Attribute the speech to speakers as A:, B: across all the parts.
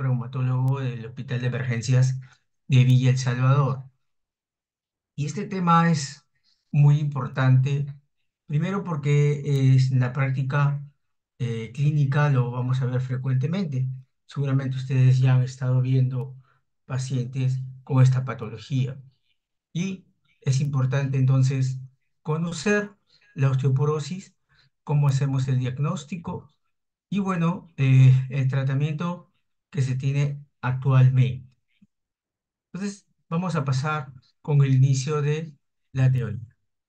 A: reumatólogo del Hospital de Emergencias de Villa El Salvador. Y este tema es muy importante, primero porque en la práctica clínica lo vamos a ver frecuentemente. Seguramente ustedes ya han estado viendo pacientes con esta patología. Y es importante entonces conocer la osteoporosis, cómo hacemos el diagnóstico y bueno, el tratamiento que se tiene actualmente. Entonces, vamos a pasar con el inicio de la teoría.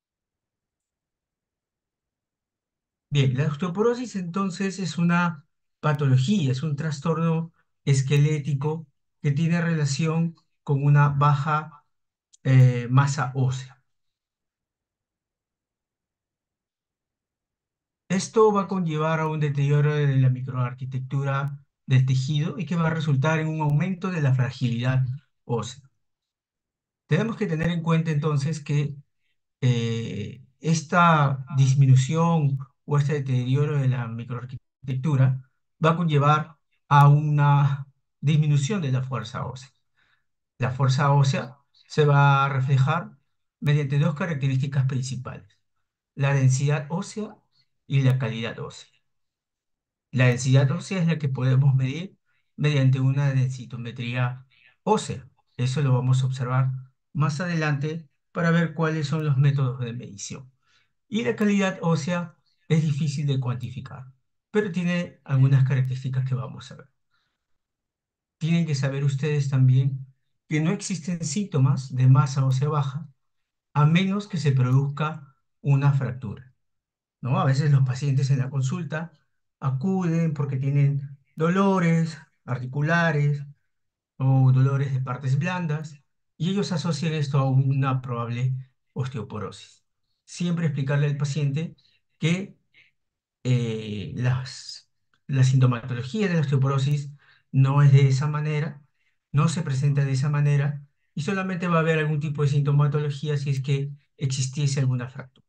A: Bien, la osteoporosis entonces es una patología, es un trastorno esquelético que tiene relación con una baja masa ósea. Esto va a conllevar a un deterioro de la microarquitectura del tejido y que va a resultar en un aumento de la fragilidad ósea. Tenemos que tener en cuenta entonces que esta disminución o este deterioro de la microarquitectura va a conllevar a una disminución de la fuerza ósea. La fuerza ósea se va a reflejar mediante dos características principales: la densidad ósea y la calidad ósea. La densidad ósea es la que podemos medir mediante una densitometría ósea. Eso lo vamos a observar más adelante para ver cuáles son los métodos de medición. Y la calidad ósea es difícil de cuantificar, pero tiene algunas características que vamos a ver. Tienen que saber ustedes también que no existen síntomas de masa ósea baja a menos que se produzca una fractura, ¿no? A veces los pacientes en la consulta acuden porque tienen dolores articulares o dolores de partes blandas y ellos asocian esto a una probable osteoporosis. Siempre explicarle al paciente que eh, las, la sintomatología de la osteoporosis no es de esa manera, no se presenta de esa manera y solamente va a haber algún tipo de sintomatología si es que existiese alguna fractura.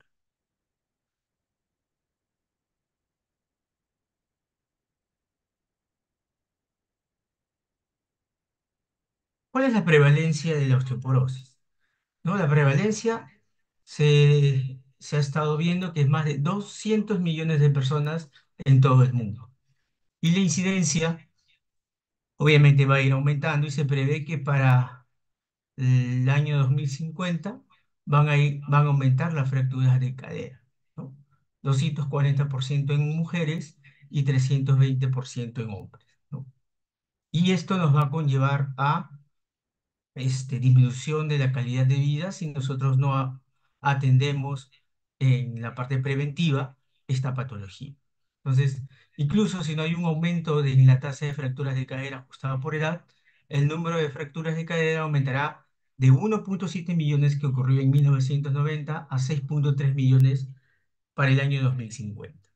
A: ¿Cuál es la prevalencia de la osteoporosis? ¿No? La prevalencia se ha estado viendo que es más de 200 millones de personas en todo el mundo. Y la incidencia obviamente va a ir aumentando y se prevé que para el año 2050 van a aumentar las fracturas de cadera, ¿no? 240% en mujeres y 320% en hombres, ¿no? Y esto nos va a conllevar a disminución de la calidad de vida si nosotros no atendemos en la parte preventiva esta patología. Entonces, incluso si no hay un aumento en la tasa de fracturas de cadera ajustada por edad, el número de fracturas de cadera aumentará de 1,7 millones que ocurrió en 1990 a 6,3 millones para el año 2050.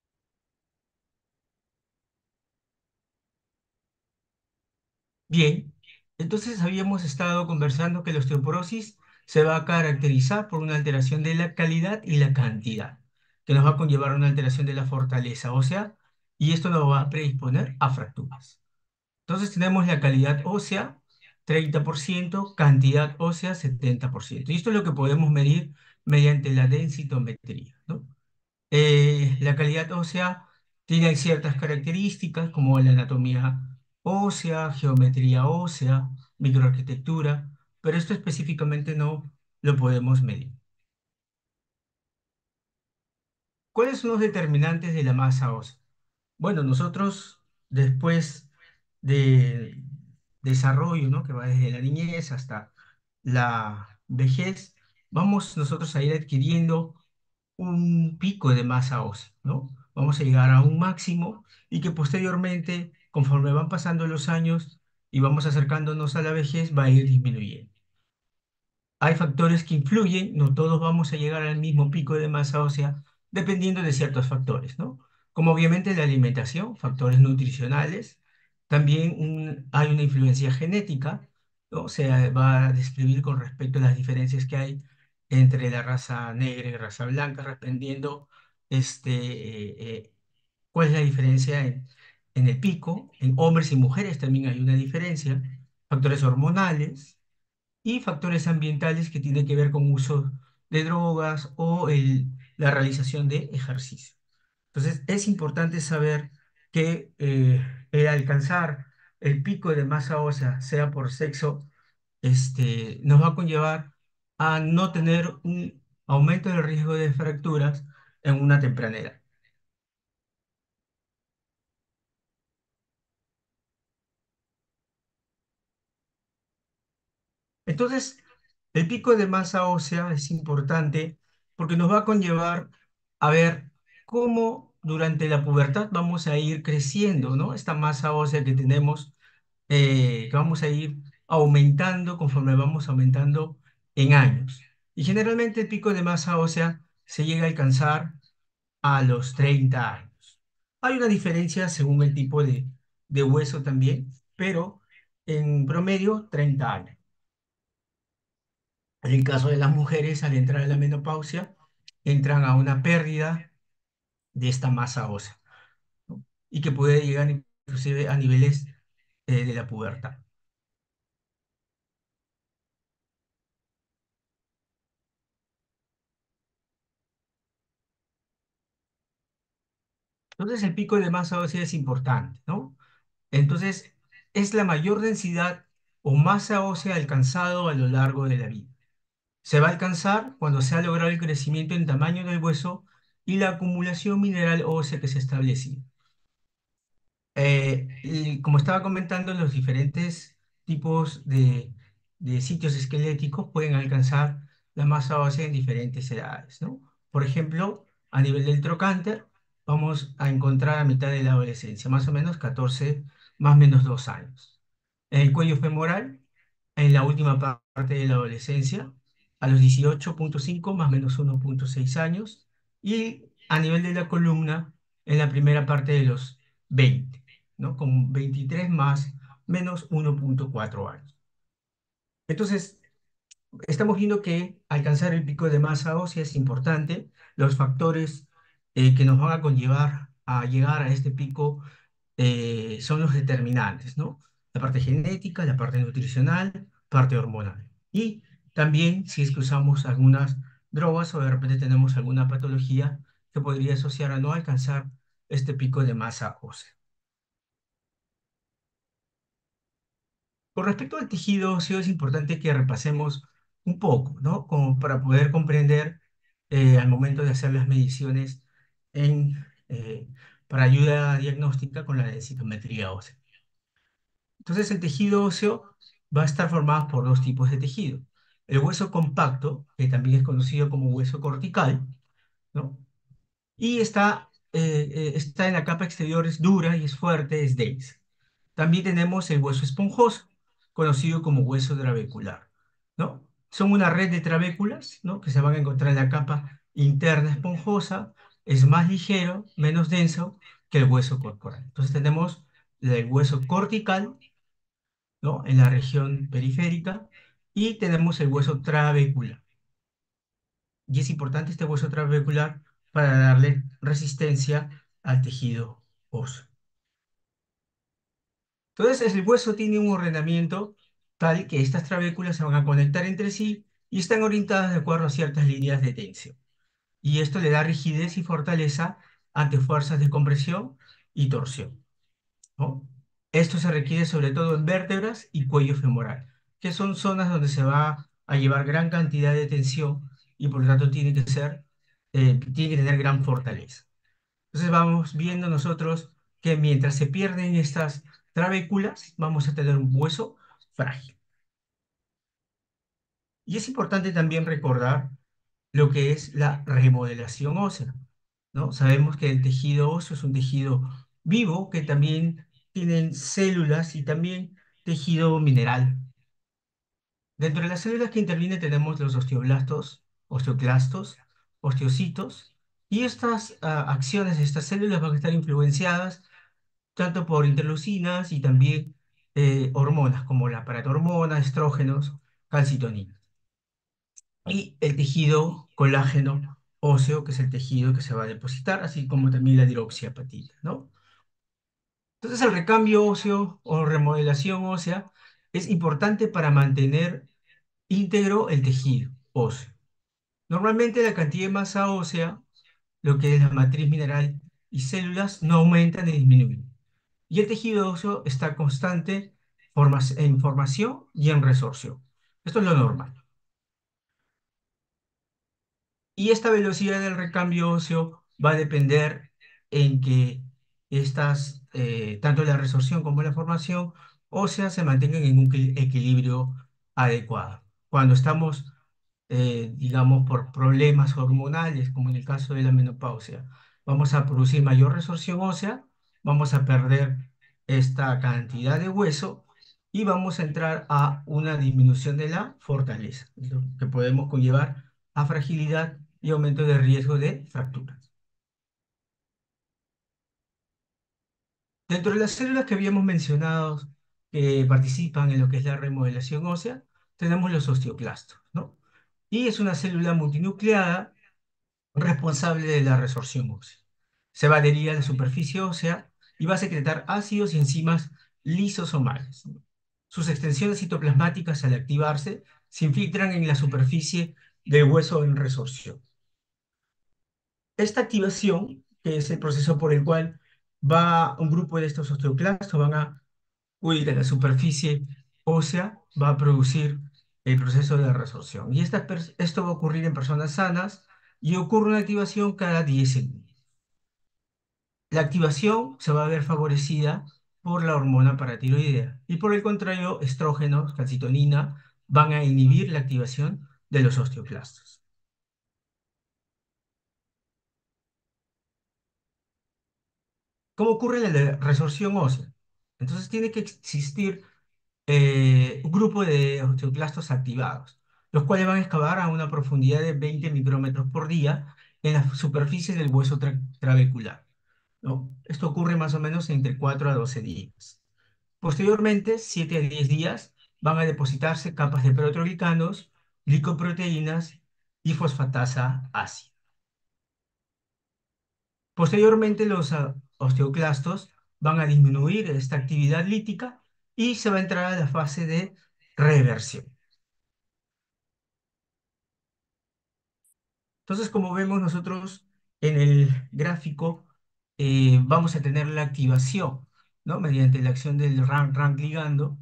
A: Bien, entonces habíamos estado conversando que la osteoporosis se va a caracterizar por una alteración de la calidad y la cantidad, que nos va a conllevar a una alteración de la fortaleza ósea y esto nos va a predisponer a fracturas. Entonces tenemos la calidad ósea 30%, cantidad ósea 70%. Y esto es lo que podemos medir mediante la densitometría, ¿no? La calidad ósea tiene ciertas características como la anatomía ósea, geometría ósea, microarquitectura, pero esto específicamente no lo podemos medir. ¿Cuáles son los determinantes de la masa ósea? Bueno, nosotros después de desarrollo, ¿no? Que va desde la niñez hasta la vejez, vamos nosotros a ir adquiriendo un pico de masa ósea, ¿no? Vamos a llegar a un máximo y que posteriormente, conforme van pasando los años y vamos acercándonos a la vejez, va a ir disminuyendo. Hay factores que influyen, no todos vamos a llegar al mismo pico de masa ósea, dependiendo de ciertos factores, ¿no? Como obviamente la alimentación, factores nutricionales, también hay una influencia genética, ¿no? Se va a describir con respecto a las diferencias que hay entre la raza negra y raza blanca, dependiendo cuál es la diferencia en el pico, en hombres y mujeres también hay una diferencia, factores hormonales y factores ambientales que tienen que ver con uso de drogas o la realización de ejercicio. Entonces, es importante saber que el alcanzar el pico de masa ósea, sea por sexo, nos va a conllevar a no tener un aumento del riesgo de fracturas en una temprana edad. Entonces, el pico de masa ósea es importante porque nos va a conllevar a ver cómo durante la pubertad vamos a ir creciendo, ¿no? Esta masa ósea que tenemos, que vamos a ir aumentando conforme vamos aumentando en años. Y generalmente el pico de masa ósea se llega a alcanzar a los 30 años. Hay una diferencia según el tipo de hueso también, pero en promedio 30 años. En el caso de las mujeres, al entrar a la menopausia, entran a una pérdida de esta masa ósea, ¿no? Y que puede llegar inclusive a niveles de la pubertad. Entonces, el pico de masa ósea es importante, ¿no? Entonces, es la mayor densidad o masa ósea alcanzado a lo largo de la vida. Se va a alcanzar cuando se ha logrado el crecimiento en tamaño del hueso y la acumulación mineral ósea que se ha establecido. Y como estaba comentando, los diferentes tipos de sitios esqueléticos pueden alcanzar la masa ósea en diferentes edades, ¿no? Por ejemplo, a nivel del trocánter, vamos a encontrar a mitad de la adolescencia, más o menos 14, más o menos 2 años. En el cuello femoral, en la última parte de la adolescencia, a los 18,5 más o menos 1,6 años, y a nivel de la columna, en la primera parte de los 20, ¿no? Con 23 más menos 1,4 años. Entonces, estamos viendo que alcanzar el pico de masa ósea es importante. Los factores que nos van a conllevar a llegar a este pico son los determinantes, ¿no? La parte genética, la parte nutricional, parte hormonal. Y también si es que usamos algunas drogas o de repente tenemos alguna patología que podría asociar a no alcanzar este pico de masa ósea. Con respecto al tejido óseo, es importante que repasemos un poco, ¿no? Como para poder comprender al momento de hacer las mediciones en, eh, para ayuda diagnóstica con la densitometría ósea. Entonces, el tejido óseo va a estar formado por dos tipos de tejido. El hueso compacto, que también es conocido como hueso cortical, ¿no? Y está en la capa exterior, es dura y es fuerte, es densa. También tenemos el hueso esponjoso, conocido como hueso trabecular, ¿no? Son una red de trabéculas, ¿no? Que se van a encontrar en la capa interna esponjosa, es más ligero, menos denso que el hueso corporal. Entonces tenemos el hueso cortical, ¿no? En la región periférica, y tenemos el hueso trabecular. Y es importante este hueso trabecular para darle resistencia al tejido óseo. Entonces, el hueso tiene un ordenamiento tal que estas trabéculas se van a conectar entre sí y están orientadas de acuerdo a ciertas líneas de tensión. Y esto le da rigidez y fortaleza ante fuerzas de compresión y torsión, ¿no? Esto se requiere sobre todo en vértebras y cuello femoral, que son zonas donde se va a llevar gran cantidad de tensión y por lo tanto tiene que tener gran fortaleza. Entonces vamos viendo nosotros que mientras se pierden estas trabéculas, vamos a tener un hueso frágil. Y es importante también recordar lo que es la remodelación ósea, ¿no? Sabemos que el tejido óseo es un tejido vivo que también tienen células y también tejido mineral. Dentro de las células que intervienen tenemos los osteoblastos, osteoclastos, osteocitos, y estas acciones de estas células van a estar influenciadas tanto por interleucinas y también hormonas como la paratormona, estrógenos, calcitonina. Y el tejido colágeno óseo, que es el tejido que se va a depositar, así como también la hidroxiapatita, ¿no? Entonces el recambio óseo o remodelación ósea es importante para mantener íntegro el tejido óseo. Normalmente la cantidad de masa ósea, lo que es la matriz mineral y células, no aumentan ni disminuyen. Y el tejido óseo está constante en formación y en resorción. Esto es lo normal. Y esta velocidad del recambio óseo va a depender en que tanto la resorción como la formación ósea se mantengan en un equilibrio adecuado. Cuando estamos, digamos, por problemas hormonales, como en el caso de la menopausia, vamos a producir mayor resorción ósea, vamos a perder esta cantidad de hueso y vamos a entrar a una disminución de la fortaleza, lo que podemos conllevar a fragilidad y aumento de riesgo de fracturas. Dentro de las células que habíamos mencionado que participan en lo que es la remodelación ósea, tenemos los osteoclastos, ¿no? Y es una célula multinucleada responsable de la resorción ósea. Se va a adherir a la superficie ósea y va a secretar ácidos y enzimas lisosomales, ¿no? Sus extensiones citoplasmáticas, al activarse, se infiltran en la superficie del hueso en resorción. Esta activación, que es el proceso por el cual va un grupo de estos osteoclastos, van a huir a la superficie ósea, va a producir el proceso de resorción. Y esto va a ocurrir en personas sanas y ocurre una activación cada 10 segundos. La activación se va a ver favorecida por la hormona paratiroidea y por el contrario, estrógenos, calcitonina, van a inhibir la activación de los osteoclastos. ¿Cómo ocurre la resorción ósea? Entonces tiene que existir un grupo de osteoclastos activados, los cuales van a excavar a una profundidad de 20 micrómetros por día en la superficie del hueso trabecular, ¿no? Esto ocurre más o menos entre 4 a 12 días. Posteriormente, 7 a 10 días, van a depositarse capas de proteoglicanos, glicoproteínas y fosfatasa ácida. Posteriormente, los osteoclastos van a disminuir esta actividad lítica y se va a entrar a la fase de reversión. Entonces, como vemos nosotros en el gráfico, vamos a tener la activación, ¿no? Mediante la acción del RAN ligando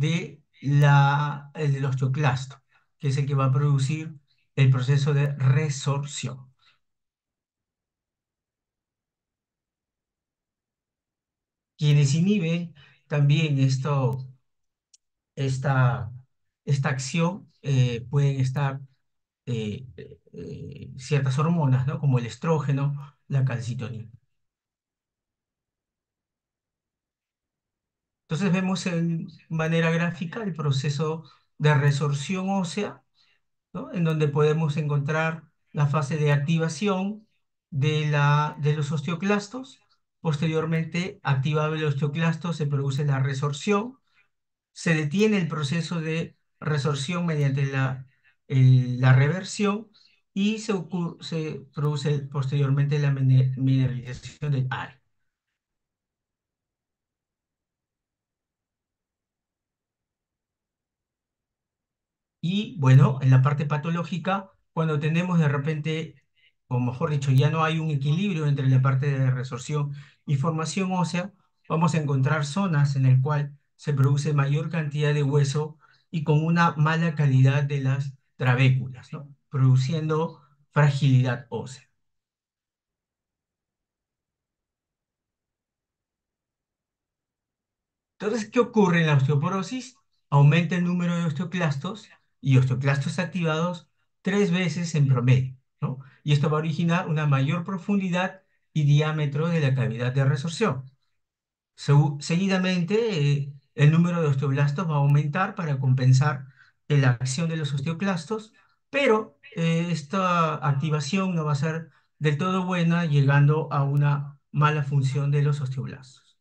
A: del osteoclasto, que es el que va a producir el proceso de resorción. Quienes inhiben también esta, esta acción pueden estar ciertas hormonas, ¿no? Como el estrógeno, la calcitonina. Entonces vemos en manera gráfica el proceso de resorción ósea, ¿no? En donde podemos encontrar la fase de activación de los osteoclastos. Posteriormente, activado el osteoclasto, se produce la resorción. Se detiene el proceso de resorción mediante la reversión y se produce posteriormente la mineralización del área. Y bueno, en la parte patológica, cuando tenemos de repente, o mejor dicho, ya no hay un equilibrio entre la parte de resorción y formación ósea, vamos a encontrar zonas en las cuales se produce mayor cantidad de hueso y con una mala calidad de las trabéculas, ¿no? Produciendo fragilidad ósea. Entonces, ¿qué ocurre en la osteoporosis? Aumenta el número de osteoclastos y osteoclastos activados 3 veces en promedio, ¿no? Y esto va a originar una mayor profundidad y diámetro de la cavidad de resorción. Seguidamente, el número de osteoblastos va a aumentar para compensar la acción de los osteoclastos, pero esta activación no va a ser del todo buena, llegando a una mala función de los osteoblastos.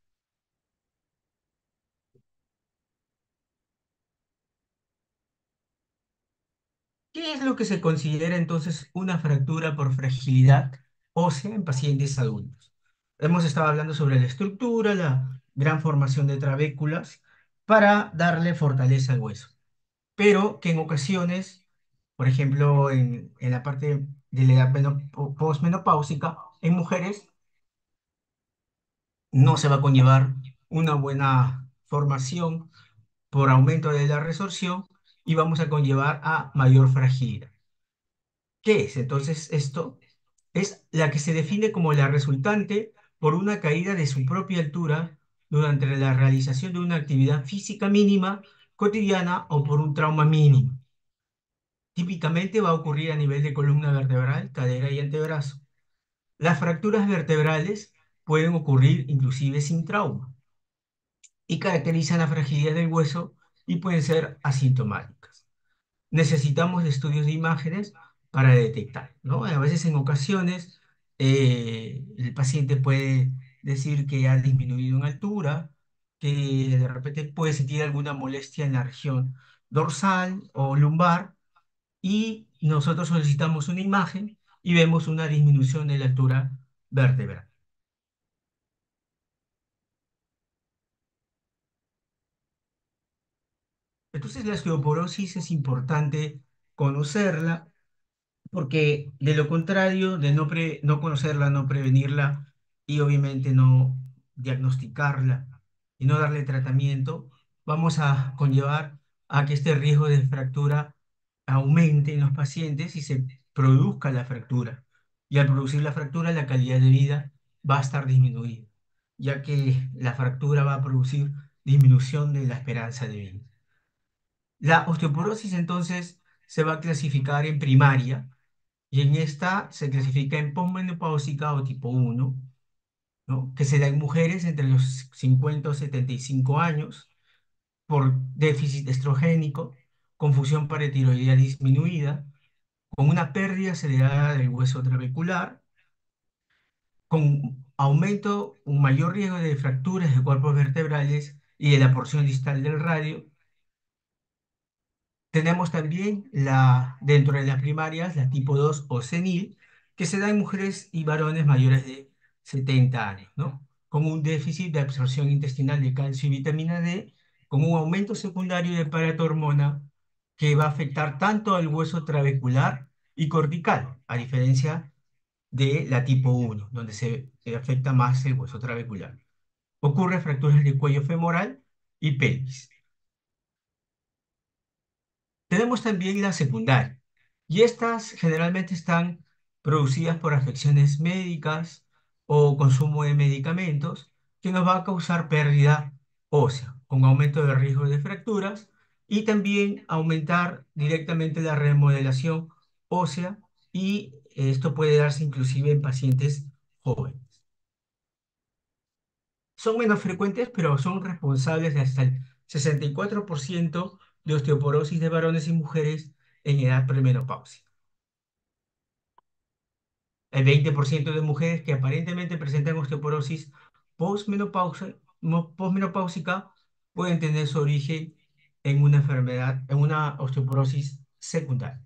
A: ¿Qué es lo que se considera entonces una fractura por fragilidad ósea en pacientes adultos? Hemos estado hablando sobre la estructura, gran formación de trabéculas para darle fortaleza al hueso. Pero que en ocasiones, por ejemplo, en la parte de la edad posmenopáusica, en mujeres no se va a conllevar una buena formación por aumento de la resorción y vamos a conllevar a mayor fragilidad. ¿Qué es entonces esto? Es la que se define como la resultante por una caída de su propia altura durante la realización de una actividad física mínima cotidiana o por un trauma mínimo. Típicamente va a ocurrir a nivel de columna vertebral, cadera y antebrazo. Las fracturas vertebrales pueden ocurrir inclusive sin trauma y caracterizan la fragilidad del hueso y pueden ser asintomáticas. Necesitamos de estudios de imágenes para detectar, ¿no? A veces en ocasiones el paciente puede decir que ha disminuido en altura, que de repente puede sentir alguna molestia en la región dorsal o lumbar y nosotros solicitamos una imagen y vemos una disminución de la altura vertebral. Entonces la osteoporosis es importante conocerla porque de lo contrario, de no conocerla, no prevenirla y obviamente no diagnosticarla y no darle tratamiento, vamos a conllevar a que este riesgo de fractura aumente en los pacientes y se produzca la fractura. Y al producir la fractura, la calidad de vida va a estar disminuida, ya que la fractura va a producir disminución de la esperanza de vida. La osteoporosis entonces se va a clasificar en primaria y en esta se clasifica en posmenopáusica o tipo 1, ¿no? Que se da en mujeres entre los 50 o 75 años por déficit estrogénico, con función paratiroidea disminuida, con una pérdida acelerada del hueso trabecular, con aumento, un mayor riesgo de fracturas de cuerpos vertebrales y de la porción distal del radio. Tenemos también dentro de las primarias, la tipo 2 o senil, que se da en mujeres y varones mayores de 70 años, ¿no? Con un déficit de absorción intestinal de calcio y vitamina D, con un aumento secundario de paratormona que va a afectar tanto al hueso trabecular y cortical, a diferencia de la tipo 1, donde se afecta más el hueso trabecular. Ocurre fracturas de cuello femoral y pelvis. Tenemos también la secundaria, y estas generalmente están producidas por afecciones médicas o consumo de medicamentos que nos va a causar pérdida ósea, con aumento de riesgo de fracturas y también aumentar directamente la remodelación ósea y esto puede darse inclusive en pacientes jóvenes. Son menos frecuentes, pero son responsables de hasta el 64% de osteoporosis de varones y mujeres en edad premenopáusica. El 20% de mujeres que aparentemente presentan osteoporosis posmenopáusica pueden tener su origen en una enfermedad, en una osteoporosis secundaria.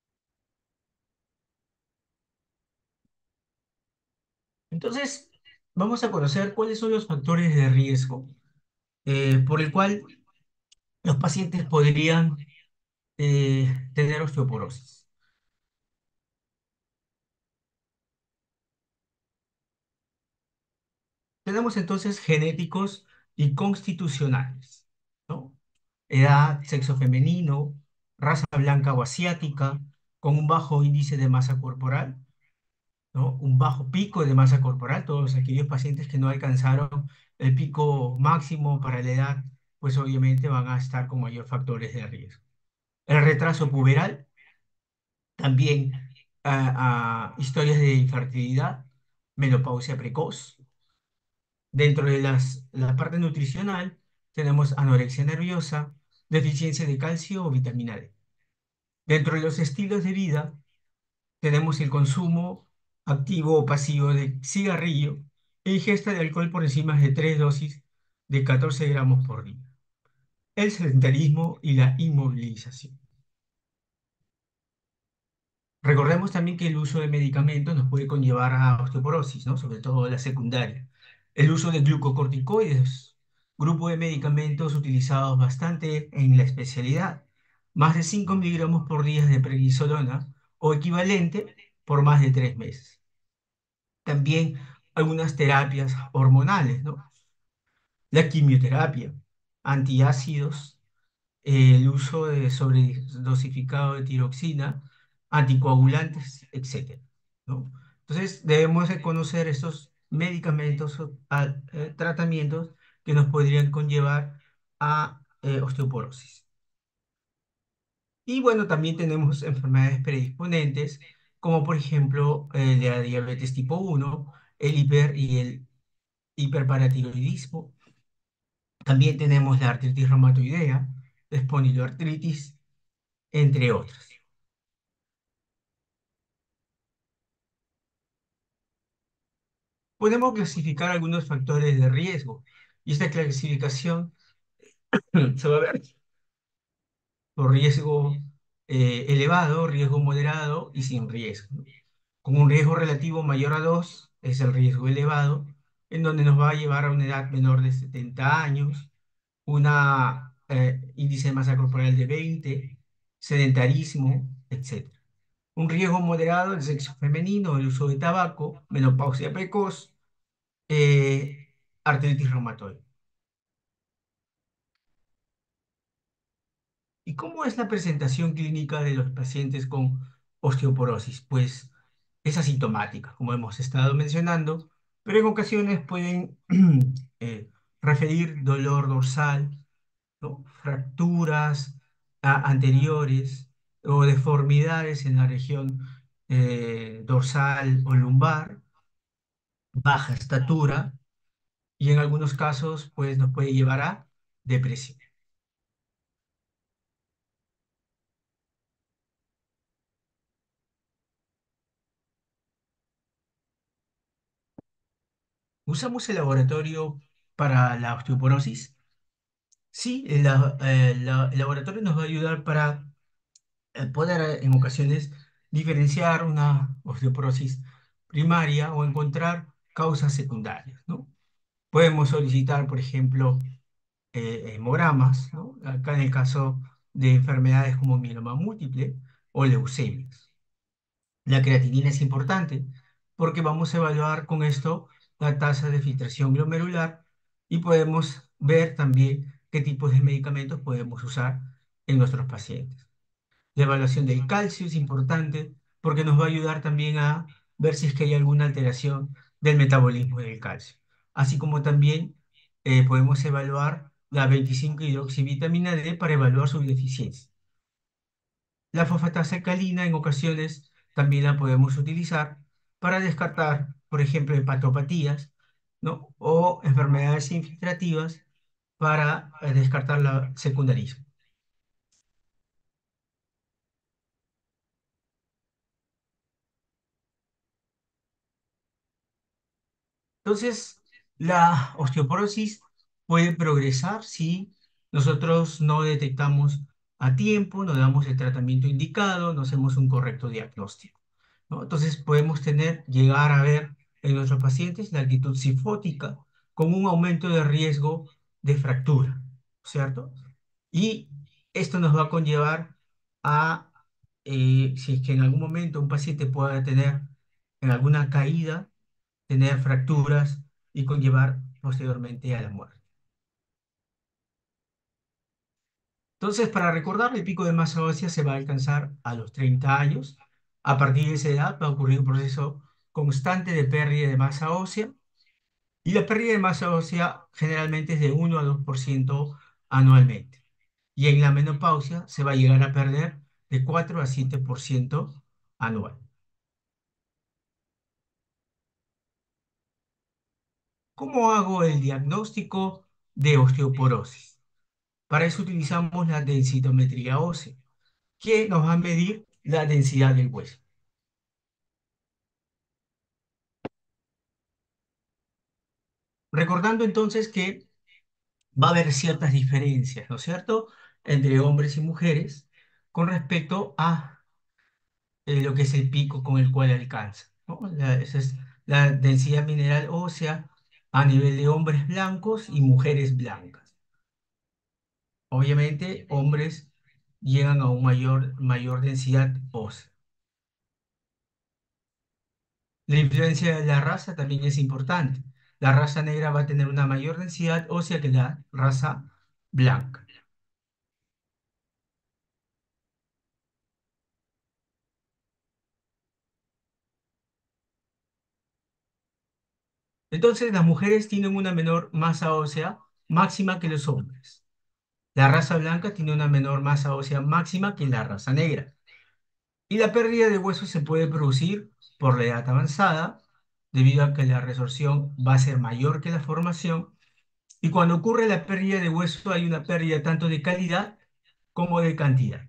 A: Entonces, vamos a conocer cuáles son los factores de riesgo por el cual los pacientes podrían tener osteoporosis. Tenemos entonces genéticos y constitucionales, ¿no? Edad, sexo femenino, raza blanca o asiática, con un bajo índice de masa corporal, ¿no? Un bajo pico de masa corporal, todos aquellos pacientes que no alcanzaron el pico máximo para la edad, pues obviamente van a estar con mayor factores de riesgo. El retraso puberal, también historias de infertilidad, menopausia precoz. Dentro de la parte nutricional tenemos anorexia nerviosa, deficiencia de calcio o vitamina D. Dentro de los estilos de vida tenemos el consumo activo o pasivo de cigarrillo e ingesta de alcohol por encima de 3 dosis de 14 gramos por día. El sedentarismo y la inmovilización. Recordemos también que el uso de medicamentos nos puede conllevar a osteoporosis, ¿no? Sobre todo la secundaria. El uso de glucocorticoides grupo de medicamentos utilizados bastante en la especialidad, más de 5 miligramos por día de prednisolona o equivalente por más de 3 meses. También algunas terapias hormonales, ¿no? La quimioterapia, antiácidos, el uso de sobredosificado de tiroxina, anticoagulantes, etcétera, ¿no? Entonces, debemos de conocer estos medicamentos o tratamientos que nos podrían conllevar a osteoporosis. Y bueno, también tenemos enfermedades predisponentes, como por ejemplo la diabetes tipo 1, el hiper y el hiperparatiroidismo. También tenemos la artritis reumatoidea, la espondiloartritis, entre otras. Podemos clasificar algunos factores de riesgo y esta clasificación se va a ver por riesgo elevado, riesgo moderado y sin riesgo. Con un riesgo relativo mayor a 2 es el riesgo elevado, en donde nos va a llevar a una edad menor de 70 años, una índice de masa corporal de 20, sedentarismo, etc. Un riesgo moderado, el sexo femenino, el uso de tabaco, menopausia precoz, artritis reumatoide. ¿Y cómo es la presentación clínica de los pacientes con osteoporosis? Pues es asintomática, como hemos estado mencionando, pero en ocasiones pueden eh, referir dolor dorsal, ¿no? Fracturas anteriores o deformidades en la región dorsal o lumbar, baja estatura y en algunos casos pues nos puede llevar a depresión. ¿Usamos el laboratorio para la osteoporosis? Sí, el laboratorio nos va a ayudar para poder en ocasiones diferenciar una osteoporosis primaria o encontrar causas secundarias, ¿no? Podemos solicitar, por ejemplo, hemogramas, ¿no? Acá en el caso de enfermedades como mieloma múltiple o leucemias. La creatinina es importante porque vamos a evaluar con esto la tasa de filtración glomerular y podemos ver también qué tipos de medicamentos podemos usar en nuestros pacientes. La evaluación del calcio es importante porque nos va a ayudar también a ver si es que hay alguna alteración del metabolismo del calcio. Así como también podemos evaluar la 25-hidroxivitamina D para evaluar su deficiencia. La fosfatasa alcalina en ocasiones también la podemos utilizar para descartar, por ejemplo, hepatopatías, ¿no? O enfermedades infiltrativas para descartar la secundarismo. Entonces, la osteoporosis puede progresar si nosotros no detectamos a tiempo, no damos el tratamiento indicado, no hacemos un correcto diagnóstico, ¿no? Entonces, podemos llegar a ver en nuestros pacientes la actitud cifótica con un aumento de riesgo de fractura, ¿cierto? Y esto nos va a conllevar a, si es que en algún momento un paciente pueda tener en alguna caída, tener fracturas y conllevar posteriormente a la muerte. Entonces, para recordar, el pico de masa ósea se va a alcanzar a los 30 años. A partir de esa edad va a ocurrir un proceso constante de pérdida de masa ósea y la pérdida de masa ósea generalmente es de 1 a 2% anualmente. Y en la menopausia se va a llegar a perder de 4 a 7% anual. ¿Cómo hago el diagnóstico de osteoporosis? Para eso utilizamos la densitometría ósea, que nos va a medir la densidad del hueso. Recordando entonces que va a haber ciertas diferencias, ¿no es cierto?, entre hombres y mujeres con respecto a lo que es el pico con el cual alcanza, ¿no? Esa es la densidad mineral ósea a nivel de hombres blancos y mujeres blancas. Obviamente, hombres llegan a una mayor densidad ósea. La influencia de la raza también es importante. La raza negra va a tener una mayor densidad ósea que la raza blanca. Entonces, las mujeres tienen una menor masa ósea máxima que los hombres. La raza blanca tiene una menor masa ósea máxima que la raza negra. Y la pérdida de hueso se puede producir por la edad avanzada, debido a que la resorción va a ser mayor que la formación. Y cuando ocurre la pérdida de hueso, hay una pérdida tanto de calidad como de cantidad.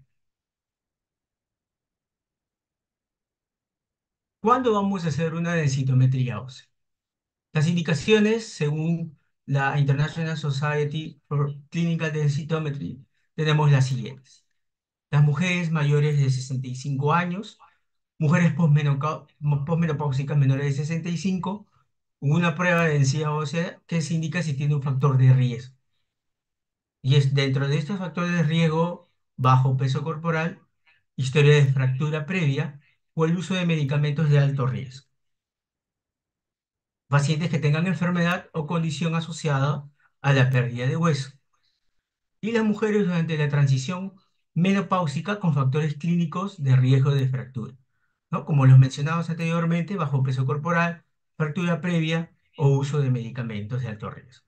A: ¿Cuándo vamos a hacer una densitometría ósea? Las indicaciones, según la International Society for Clinical Densitometry, tenemos las siguientes. Las mujeres mayores de 65 años, mujeres posmenopáusicas menores de 65, una prueba de densidad ósea que se indica si tiene un factor de riesgo. Y es dentro de estos factores de riesgo, bajo peso corporal, historia de fractura previa o el uso de medicamentos de alto riesgo. Pacientes que tengan enfermedad o condición asociada a la pérdida de hueso. Y las mujeres durante la transición menopáusica con factores clínicos de riesgo de fractura, ¿no? Como los mencionados anteriormente, bajo peso corporal, fractura previa o uso de medicamentos de alto riesgo.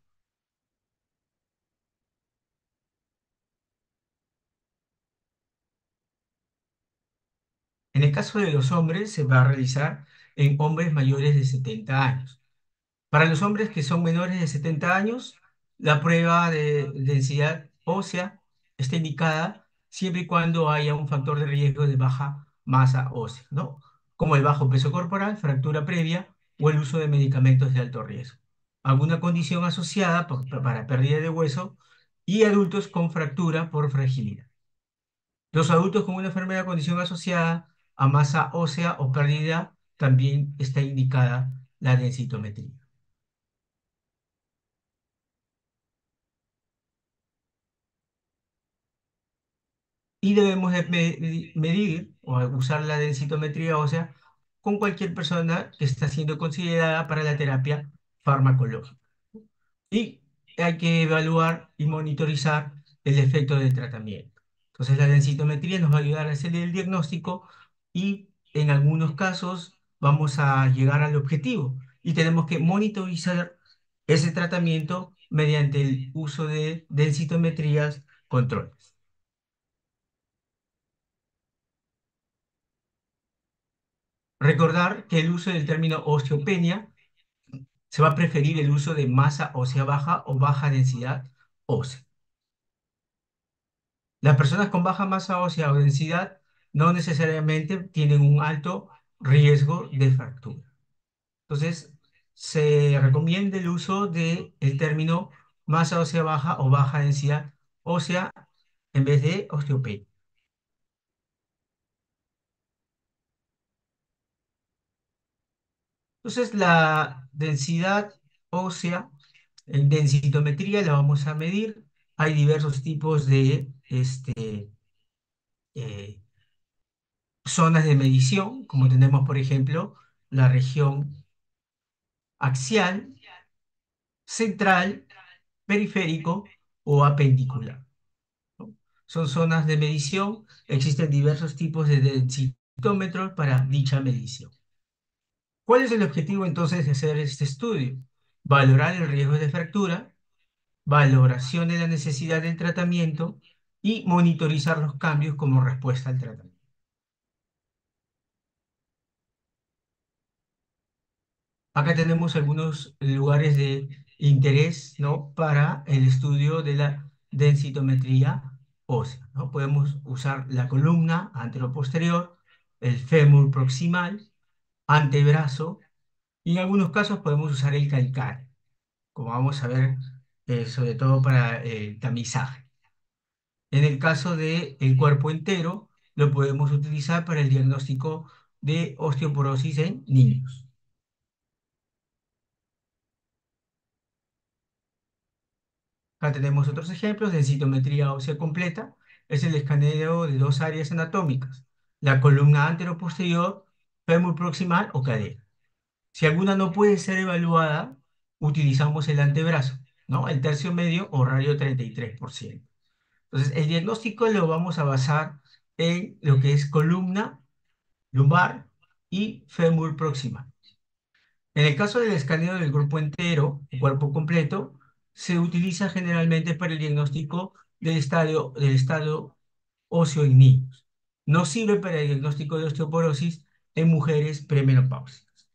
A: En el caso de los hombres, se va a realizar en hombres mayores de 70 años. Para los hombres que son menores de 70 años, la prueba de densidad ósea está indicada siempre y cuando haya un factor de riesgo de baja masa ósea, ¿no? Como el bajo peso corporal, fractura previa o el uso de medicamentos de alto riesgo. Alguna condición asociada para pérdida de hueso y adultos con fractura por fragilidad. Los adultos con una enfermedad o condición asociada a masa ósea o pérdida también está indicada la densitometría. Y debemos de medir o usar la densitometría ósea con cualquier persona que está siendo considerada para la terapia farmacológica. Y hay que evaluar y monitorizar el efecto del tratamiento. Entonces, la densitometría nos va a ayudar a hacer el diagnóstico y en algunos casos vamos a llegar al objetivo y tenemos que monitorizar ese tratamiento mediante el uso de densitometrías controles. Recordar que el uso del término osteopenia se va a preferir el uso de masa ósea baja o baja densidad ósea. Las personas con baja masa ósea o densidad no necesariamente tienen un alto riesgo de fractura. Entonces, se recomienda el uso del término masa ósea baja o baja densidad ósea en vez de osteopenia. Entonces, la densidad ósea en densitometría la vamos a medir. Hay diversos tipos de eh, zonas de medición, como tenemos, por ejemplo, la región axial, central, periférico o apendicular, ¿no? Son zonas de medición. Existen diversos tipos de densitómetros para dicha medición. ¿Cuál es el objetivo entonces de hacer este estudio? Valorar el riesgo de fractura, valoración de la necesidad del tratamiento y monitorizar los cambios como respuesta al tratamiento. Acá tenemos algunos lugares de interés, ¿no? Para el estudio de la densitometría ósea, ¿no? Podemos usar la columna anteroposterior, el fémur proximal, antebrazo, y en algunos casos podemos usar el calcáneo, como vamos a ver, sobre todo para el tamizaje. En el caso del cuerpo entero, lo podemos utilizar para el diagnóstico de osteoporosis en niños. Acá tenemos otros ejemplos. Densitometría ósea completa es el escaneo de dos áreas anatómicas, la columna anteroposterior, fémur proximal o cadera. Si alguna no puede ser evaluada, utilizamos el antebrazo, ¿no? El tercio medio o radio 33%. Entonces, el diagnóstico lo vamos a basar en lo que es columna, lumbar y fémur proximal. En el caso del escaneo del grupo entero o cuerpo completo, se utiliza generalmente para el diagnóstico del estado óseo en niños. No sirve para el diagnóstico de osteoporosis en mujeres premenopáusicas.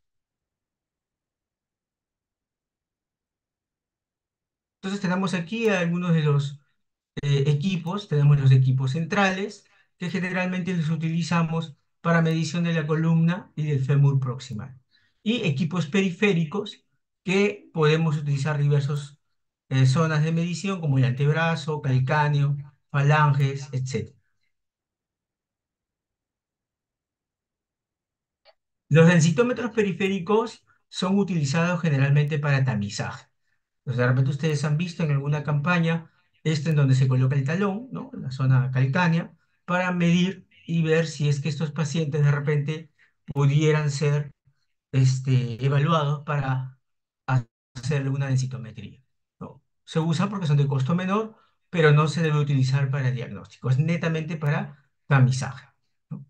A: Entonces tenemos aquí algunos de los equipos. Tenemos los equipos centrales, que generalmente los utilizamos para medición de la columna y del fémur proximal. Y equipos periféricos, que podemos utilizar diversas zonas de medición, como el antebrazo, calcáneo, falanges, etc. Los densitómetros periféricos son utilizados generalmente para tamizaje. Pues de repente ustedes han visto en alguna campaña, en donde se coloca el talón, ¿no? En la zona calcánea, para medir y ver si es que estos pacientes de repente pudieran ser evaluados para hacerle una densitometría, ¿no? Se usa porque son de costo menor, pero no se debe utilizar para diagnóstico, es netamente para tamizaje, ¿no?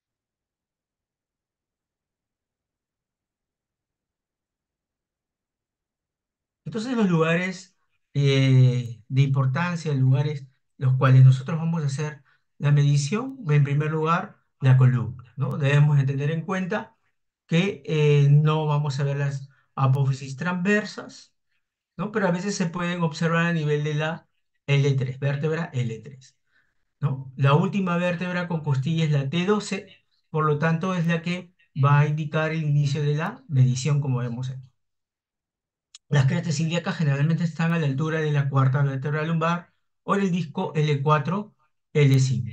A: Entonces, los lugares de importancia, lugares los cuales nosotros vamos a hacer la medición, en primer lugar, la columna, ¿no? Debemos de tener en cuenta que no vamos a ver las apófisis transversas, ¿no? Pero a veces se pueden observar a nivel de la L3, vértebra L3, ¿no? La última vértebra con costilla es la T12, por lo tanto es la que va a indicar el inicio de la medición, como vemos aquí. Las crestas ilíacas generalmente están a la altura de la cuarta vértebra lumbar o del disco L4, L5.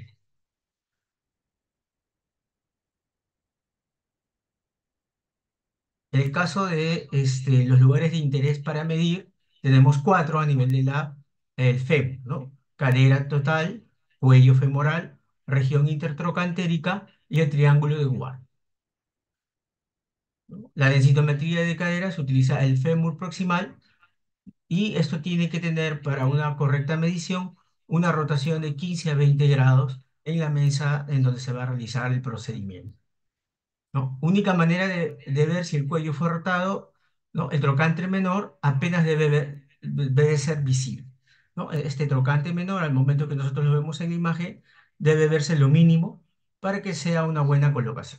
A: En el caso de los lugares de interés para medir, tenemos cuatro a nivel de el fémur, ¿no? Cadera total, cuello femoral, región intertrocantérica y el triángulo de Ward, ¿no? La densitometría de cadera se utiliza el fémur proximal, y esto tiene que tener, para una correcta medición, una rotación de 15 a 20 grados en la mesa en donde se va a realizar el procedimiento, ¿no? Única manera de ver si el cuello fue rotado, ¿no? El trocante menor apenas debe ser visible, ¿no? Este trocante menor, al momento que nosotros lo vemos en la imagen, debe verse lo mínimo para que sea una buena colocación.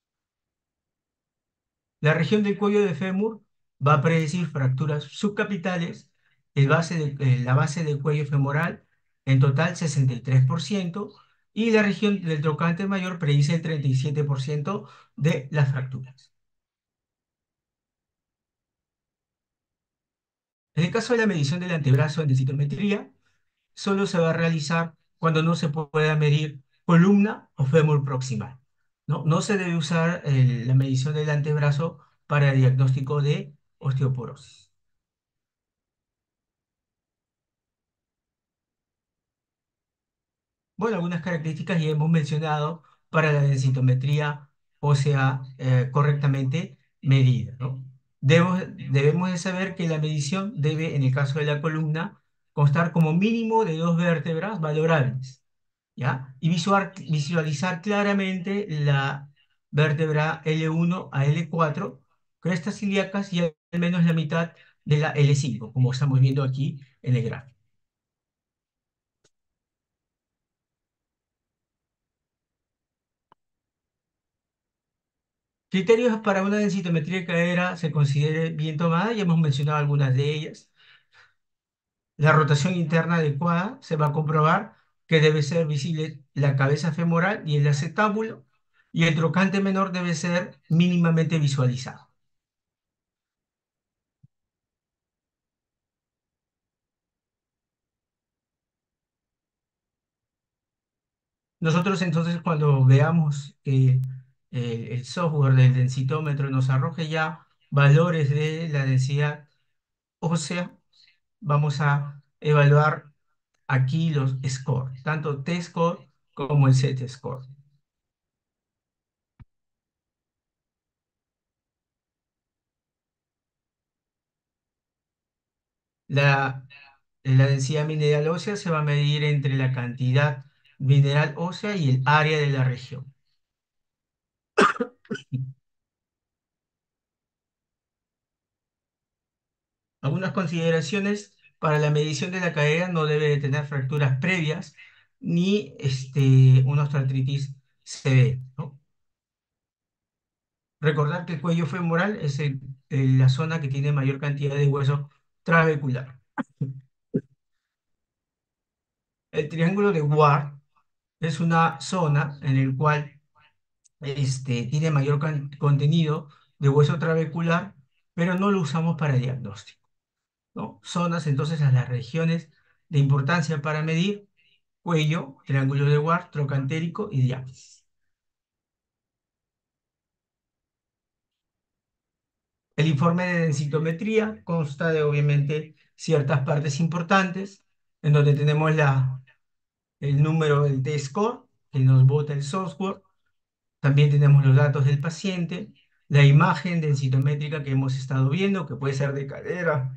A: La región del cuello de fémur va a predecir fracturas subcapitales, la base del cuello femoral en total 63%, y la región del trocante mayor predice el 37% de las fracturas. En el caso de la medición del antebrazo en densitometría, solo se va a realizar cuando no se pueda medir columna o fémur proximal, ¿no? No se debe usar la medición del antebrazo para el diagnóstico de osteoporosis. Bueno, algunas características ya hemos mencionado para la densitometría ósea correctamente medida, ¿no? Debemos de saber que la medición debe, en el caso de la columna, constar como mínimo de dos vértebras valorables, ¿ya? Y visualizar claramente la vértebra L1 a L4, crestas ilíacas y al menos la mitad de la L5, como estamos viendo aquí en el gráfico. Criterios para una densitometría de cadera se considere bien tomada, ya hemos mencionado algunas de ellas. La rotación interna adecuada, se va a comprobar que debe ser visible la cabeza femoral y el acetábulo, y el trocante menor debe ser mínimamente visualizado. Nosotros entonces, cuando veamos que el software del densitómetro nos arroje ya valores de la densidad ósea, vamos a evaluar aquí los scores, tanto T-score como el Z-score. La, la densidad mineral ósea se va a medir entre la cantidad mineral ósea y el área de la región. Algunas consideraciones para la medición de la cadera: no debe de tener fracturas previas ni una osteoartritis severa, ¿no? Recordar que el cuello femoral es la zona que tiene mayor cantidad de hueso trabecular. El triángulo de Ward es una zona en la cual tiene mayor contenido de hueso trabecular, pero no lo usamos para diagnóstico, ¿no? Zonas entonces a las regiones de importancia para medir: cuello, triángulo de Ward, trocantérico y diáfisis. El informe de densitometría consta de, obviamente, ciertas partes importantes, en donde tenemos el número del T-score que nos bota el software. También tenemos los datos del paciente, la imagen densitométrica que hemos estado viendo, que puede ser de cadera,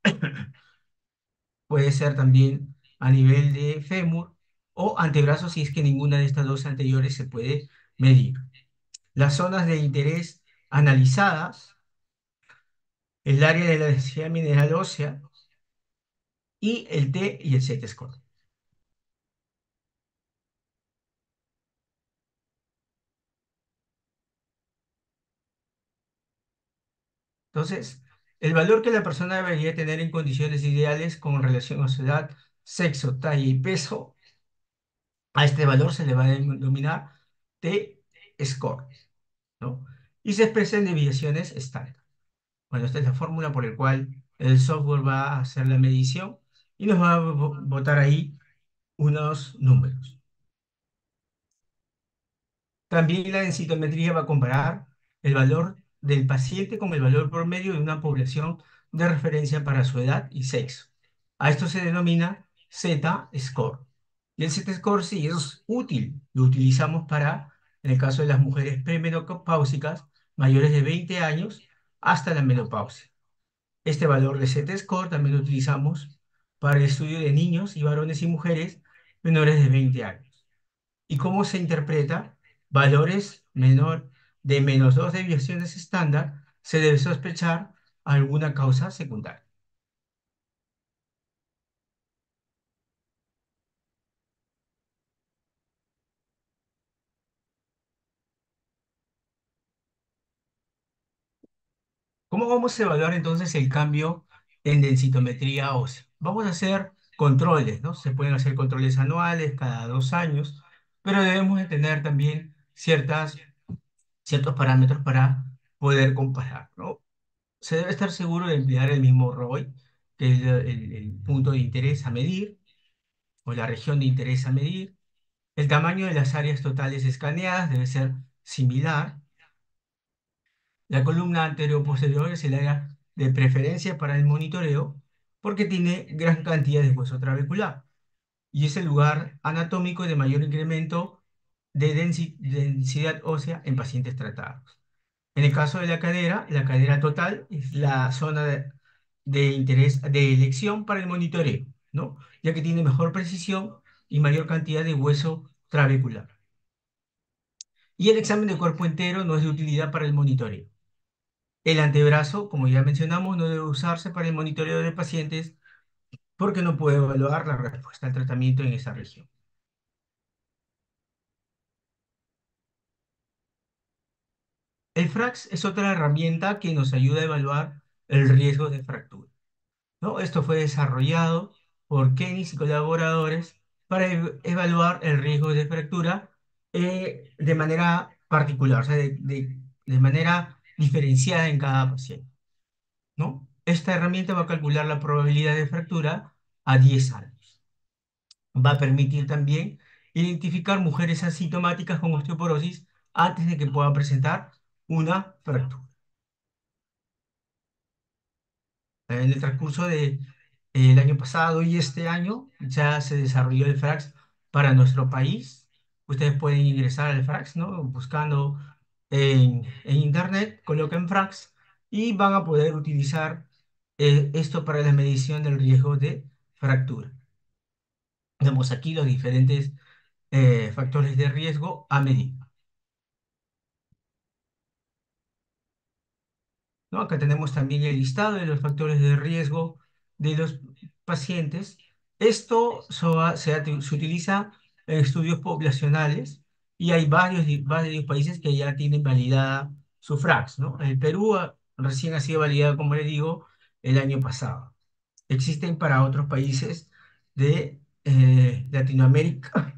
A: puede ser también a nivel de fémur o antebrazo, si es que ninguna de estas dos anteriores se puede medir. Las zonas de interés analizadas: el área de la densidad mineral ósea y el T y el Z-score. Entonces, el valor que la persona debería tener en condiciones ideales con relación a su edad, sexo, talla y peso, a este valor se le va a denominar T-score, ¿no? Y se expresa en desviaciones estándar. Bueno, esta es la fórmula por la cual el software va a hacer la medición y nos va a botar ahí unos números. También la densitometría va a comparar el valor del paciente con el valor promedio de una población de referencia para su edad y sexo. A esto se denomina Z-score. Y el Z-score sí es útil, lo utilizamos para, en el caso de las mujeres premenopáusicas mayores de 20 años hasta la menopausia. Este valor de Z-score también lo utilizamos para el estudio de niños y varones y mujeres menores de 20 años. ¿Y cómo se interpreta? Valores de menos 2 desviaciones estándar, se debe sospechar alguna causa secundaria. ¿Cómo vamos a evaluar entonces el cambio en densitometría ósea? Vamos a hacer controles, ¿no? Se pueden hacer controles anuales, cada 2 años, pero debemos de tener también ciertos parámetros para poder comparar, ¿no? Se debe estar seguro de emplear el mismo ROI, que es el punto de interés a medir, o la región de interés a medir. El tamaño de las áreas totales escaneadas debe ser similar. La columna anterior-posterior es el área de preferencia para el monitoreo porque tiene gran cantidad de hueso trabecular y es el lugar anatómico de mayor incremento de densidad ósea en pacientes tratados. En el caso de la cadera total es la zona de interés de elección para el monitoreo, ¿no? Ya que tiene mejor precisión y mayor cantidad de hueso trabecular. Y el examen de cuerpo entero no es de utilidad para el monitoreo. El antebrazo, como ya mencionamos, no debe usarse para el monitoreo de pacientes porque no puede evaluar la respuesta al tratamiento en esa región. El FRAX es otra herramienta que nos ayuda a evaluar el riesgo de fractura, ¿no? Esto fue desarrollado por Kennis y colaboradores para evaluar el riesgo de fractura de manera particular, o sea, de manera diferenciada en cada paciente, ¿no? Esta herramienta va a calcular la probabilidad de fractura a 10 años. Va a permitir también identificar mujeres asintomáticas con osteoporosis antes de que puedan presentar una fractura. En el transcurso El año pasado y este año ya se desarrolló el FRAX para nuestro país. Ustedes pueden ingresar al FRAX, ¿no? Buscando en internet, coloquen FRAX y van a poder utilizar esto para la medición del riesgo de fractura. Vemos aquí los diferentes factores de riesgo a medir. ¿No? Acá tenemos también el listado de los factores de riesgo de los pacientes. Esto se utiliza en estudios poblacionales y hay varios países que ya tienen validada su FRAX, ¿no? El Perú recién ha sido validado, como le digo, el año pasado. Existen para otros países de Latinoamérica.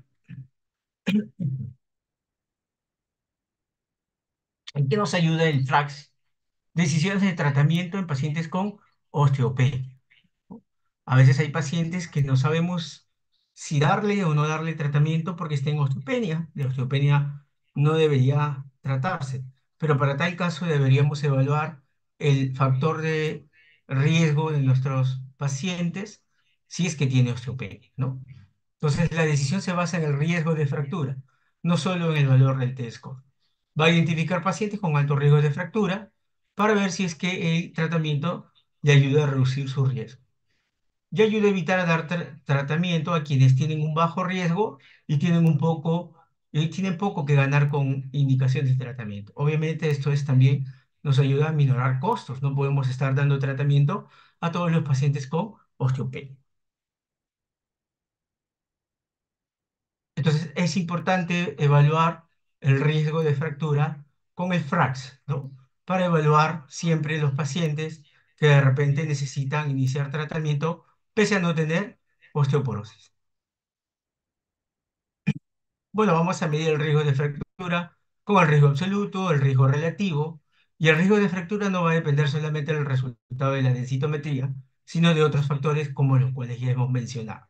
A: ¿En qué nos ayuda el FRAX? Decisiones de tratamiento en pacientes con osteopenia. A veces hay pacientes que no sabemos si darle o no darle tratamiento porque está en osteopenia. La osteopenia no debería tratarse, pero para tal caso deberíamos evaluar el factor de riesgo de nuestros pacientes si es que tiene osteopenia, ¿no? Entonces la decisión se basa en el riesgo de fractura, no solo en el valor del T-score. Va a identificar pacientes con alto riesgo de fractura para ver si es que el tratamiento le ayuda a reducir su riesgo y ayuda a evitar a dar tratamiento a quienes tienen un bajo riesgo y tienen poco que ganar con indicaciones de tratamiento. Obviamente esto es también nos ayuda a minorar costos. No podemos estar dando tratamiento a todos los pacientes con osteopenia. Entonces es importante evaluar el riesgo de fractura con el FRAX, ¿no? Para evaluar siempre los pacientes que de repente necesitan iniciar tratamiento pese a no tener osteoporosis. Bueno, vamos a medir el riesgo de fractura con el riesgo absoluto, el riesgo relativo, y el riesgo de fractura no va a depender solamente del resultado de la densitometría, sino de otros factores como los cuales ya hemos mencionado.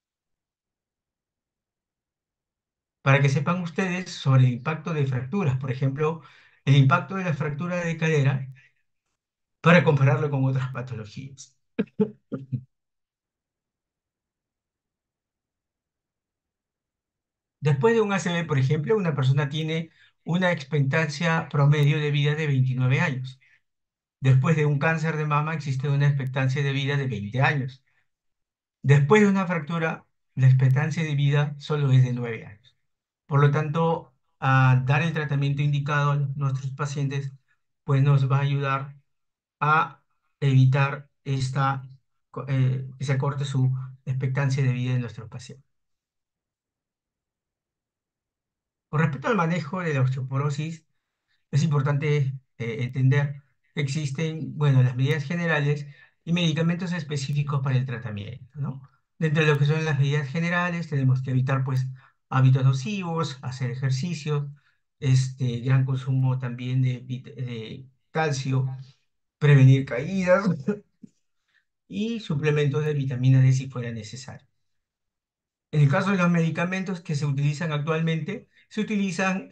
A: Para que sepan ustedes sobre el impacto de fracturas, por ejemplo, el impacto de la fractura de cadera para compararlo con otras patologías. Después de un ACV, por ejemplo, una persona tiene una expectancia promedio de vida de 29 años. Después de un cáncer de mama existe una expectancia de vida de 20 años. Después de una fractura, la expectancia de vida solo es de 9 años. Por lo tanto, a dar el tratamiento indicado a nuestros pacientes, pues nos va a ayudar a evitar que se acorte su expectancia de vida de nuestros pacientes. Con respecto al manejo de la osteoporosis, es importante entender que existen, bueno, las medidas generales y medicamentos específicos para el tratamiento, ¿no? Dentro de lo que son las medidas generales, tenemos que evitar, pues, hábitos nocivos, hacer ejercicio, gran consumo también de calcio, prevenir caídas y suplementos de vitamina D si fuera necesario. En el caso de los medicamentos que se utilizan actualmente, se utilizan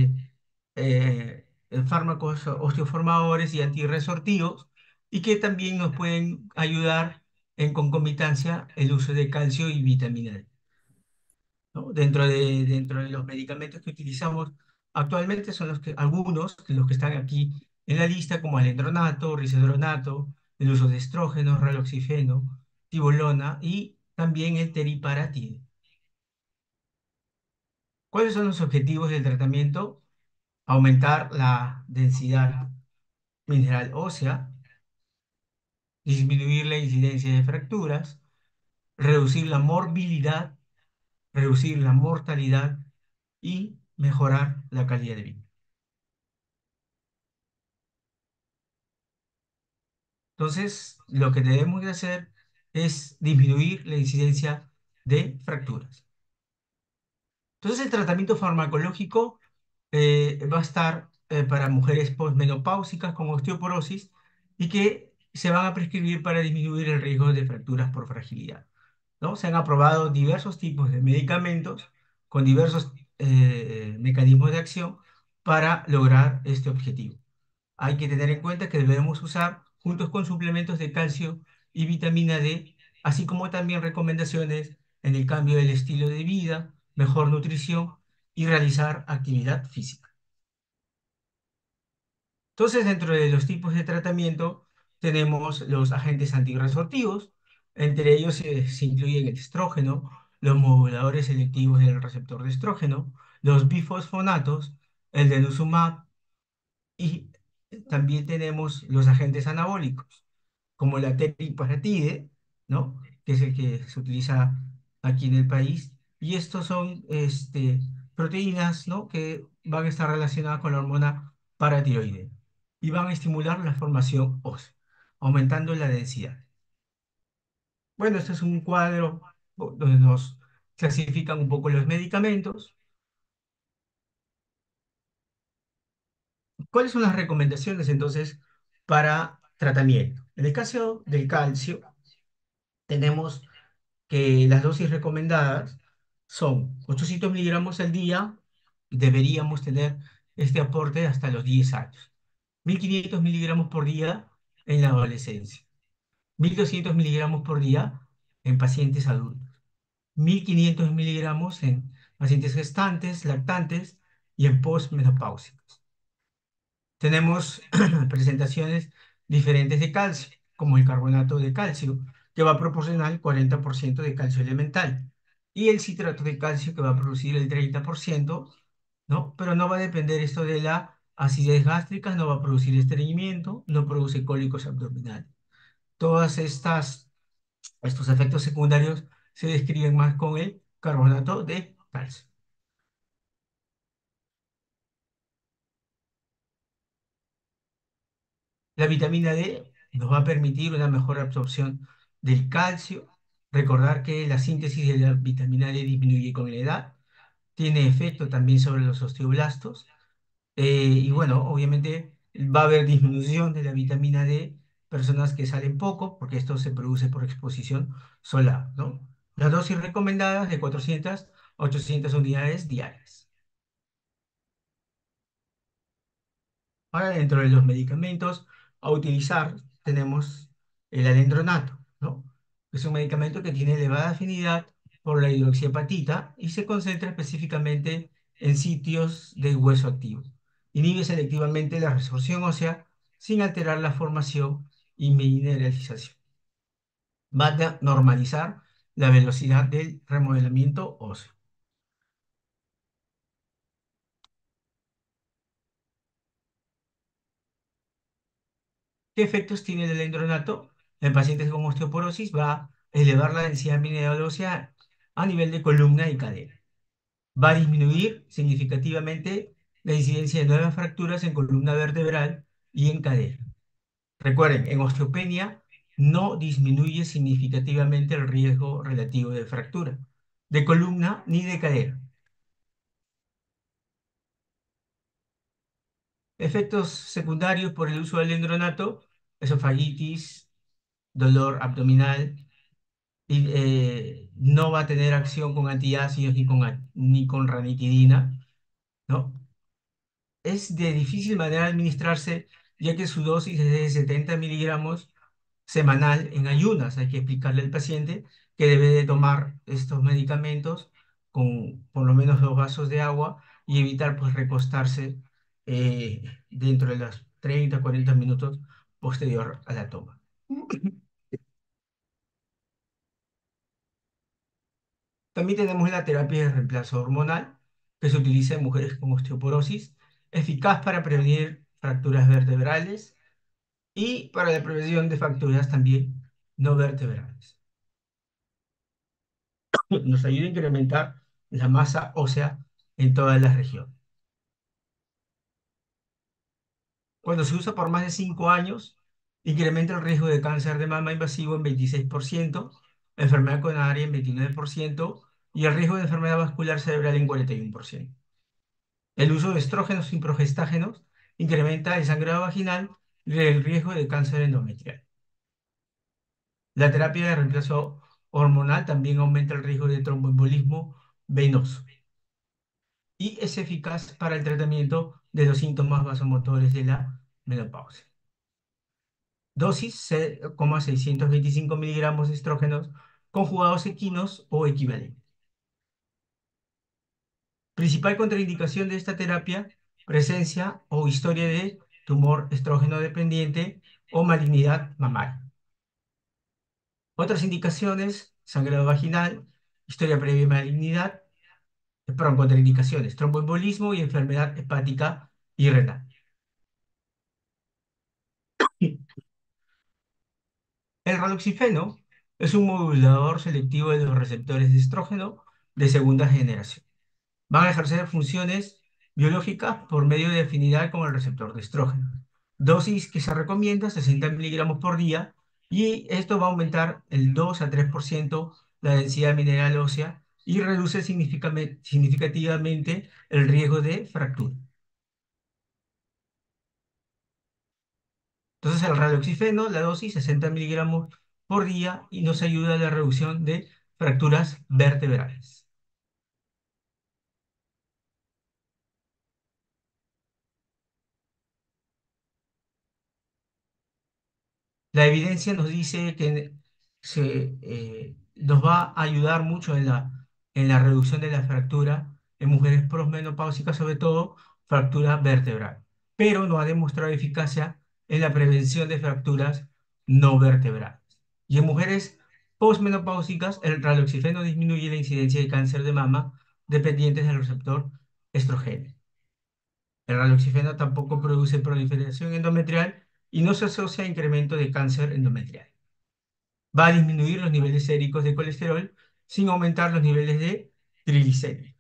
A: fármacos osteoformadores y antirresortivos y que también nos pueden ayudar en concomitancia el uso de calcio y vitamina D, ¿no? Dentro de los medicamentos que utilizamos actualmente son algunos de los que están aquí en la lista, como alendronato, risedronato, el uso de estrógenos, raloxifeno, tibolona y también el teriparatide. ¿Cuáles son los objetivos del tratamiento? Aumentar la densidad mineral ósea, disminuir la incidencia de fracturas, reducir la morbilidad, reducir la mortalidad y mejorar la calidad de vida. Entonces, lo que debemos de hacer es disminuir la incidencia de fracturas. Entonces, el tratamiento farmacológico va a estar para mujeres postmenopáusicas con osteoporosis y que se van a prescribir para disminuir el riesgo de fracturas por fragilidad, ¿no? Se han aprobado diversos tipos de medicamentos con diversos mecanismos de acción para lograr este objetivo. Hay que tener en cuenta que debemos usar, juntos con suplementos de calcio y vitamina D, así como también recomendaciones en el cambio del estilo de vida, mejor nutrición y realizar actividad física. Entonces, dentro de los tipos de tratamiento tenemos los agentes antirresortivos, entre ellos se incluyen el estrógeno, los moduladores selectivos del receptor de estrógeno, los bifosfonatos, el denosumab y también tenemos los agentes anabólicos, como la teriparatide, ¿no? Que es el que se utiliza aquí en el país. Y estos son proteínas, ¿no? Que van a estar relacionadas con la hormona paratiroidea y van a estimular la formación ósea, aumentando la densidad. Bueno, este es un cuadro donde nos clasifican un poco los medicamentos. ¿Cuáles son las recomendaciones entonces para tratamiento? En el caso del calcio, tenemos que las dosis recomendadas son 800 miligramos al día, deberíamos tener este aporte hasta los 10 años. 1500 miligramos por día en la adolescencia, 1200 miligramos por día en pacientes adultos, 1500 miligramos en pacientes gestantes, lactantes y en postmenopáusicos. Tenemos presentaciones diferentes de calcio, como el carbonato de calcio, que va a proporcionar el 40% de calcio elemental, y el citrato de calcio, que va a producir el 30%, ¿no? Pero no va a depender esto de la acidez gástrica, no va a producir estreñimiento, no produce cólicos abdominales. Todas estos efectos secundarios se describen más con el carbonato de calcio. La vitamina D nos va a permitir una mejor absorción del calcio. Recordar que la síntesis de la vitamina D disminuye con la edad, tiene efecto también sobre los osteoblastos. Y bueno, obviamente va a haber disminución de la vitamina D, personas que salen poco, porque esto se produce por exposición solar, ¿no? Las dosis recomendadas de 400 a 800 unidades diarias. Ahora, dentro de los medicamentos a utilizar, tenemos el alendronato, ¿no? Es un medicamento que tiene elevada afinidad por la hidroxiapatita y se concentra específicamente en sitios del hueso activo. Inhibe selectivamente la resorción ósea sin alterar la formación y mineralización. Va a normalizar la velocidad del remodelamiento óseo. ¿Qué efectos tiene el alendronato? En pacientes con osteoporosis va a elevar la densidad mineral ósea a nivel de columna y cadera. Va a disminuir significativamente la incidencia de nuevas fracturas en columna vertebral y en cadera. Recuerden, en osteopenia no disminuye significativamente el riesgo relativo de fractura de columna ni de cadera. Efectos secundarios por el uso del alendronato: esofagitis, dolor abdominal, y, no va a tener acción con antiácidos ni con ranitidina, ¿no? Es de difícil manera administrarse, ya que su dosis es de 70 miligramos semanal en ayunas. Hay que explicarle al paciente que debe de tomar estos medicamentos con por lo menos 2 vasos de agua y evitar pues recostarse dentro de los 30 40 minutos posterior a la toma. También tenemos la terapia de reemplazo hormonal, que se utiliza en mujeres con osteoporosis, eficaz para prevenir fracturas vertebrales y para la prevención de fracturas también no vertebrales. Nos ayuda a incrementar la masa ósea en todas las regiones. Cuando se usa por más de 5 años, incrementa el riesgo de cáncer de mama invasivo en 26%, enfermedad coronaria en 29% y el riesgo de enfermedad vascular cerebral en 41%. El uso de estrógenos sin progestágenos incrementa el sangrado vaginal y el riesgo de cáncer endometrial. La terapia de reemplazo hormonal también aumenta el riesgo de tromboembolismo venoso y es eficaz para el tratamiento de los síntomas vasomotores de la menopausia. Dosis 625 miligramos de estrógenos conjugados equinos o equivalentes. Principal contraindicación de esta terapia, presencia o historia de tumor estrógeno dependiente o malignidad mamaria. Otras indicaciones, sangrado vaginal, historia previa de malignidad, perdón, contraindicaciones, tromboembolismo y enfermedad hepática y renal. El raloxifeno es un modulador selectivo de los receptores de estrógeno de segunda generación. Van a ejercer funciones biológicas por medio de afinidad con el receptor de estrógeno. Dosis que se recomienda, 60 miligramos por día, y esto va a aumentar el 2 a 3% la densidad mineral ósea y reduce significativamente el riesgo de fractura. Entonces, el raloxifeno, la dosis, 60 miligramos por día, y nos ayuda a la reducción de fracturas vertebrales. La evidencia nos dice que nos va a ayudar mucho en la reducción de la fractura en mujeres prosmenopáusicas, sobre todo fractura vertebral, pero no ha demostrado eficacia en la prevención de fracturas no vertebrales. Y en mujeres posmenopáusicas, el raloxifeno disminuye la incidencia de cáncer de mama dependientes del receptor estrogénico. El raloxifeno tampoco produce proliferación endometrial y no se asocia a incremento de cáncer endometrial. Va a disminuir los niveles séricos de colesterol sin aumentar los niveles de triglicéridos.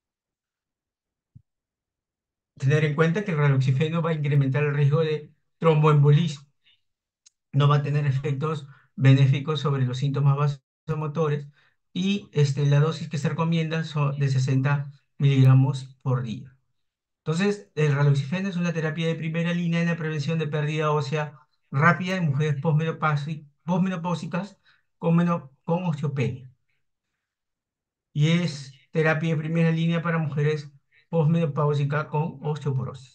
A: Tener en cuenta que el raloxifeno va a incrementar el riesgo de tromboembolismo. No va a tener efectos benéficos sobre los síntomas vasomotores y la dosis que se recomienda son de 60 miligramos por día. Entonces, el raloxifeno es una terapia de primera línea en la prevención de pérdida ósea rápida en mujeres posmenopáusicas con osteopenia. Y es terapia de primera línea para mujeres posmenopáusicas con osteoporosis.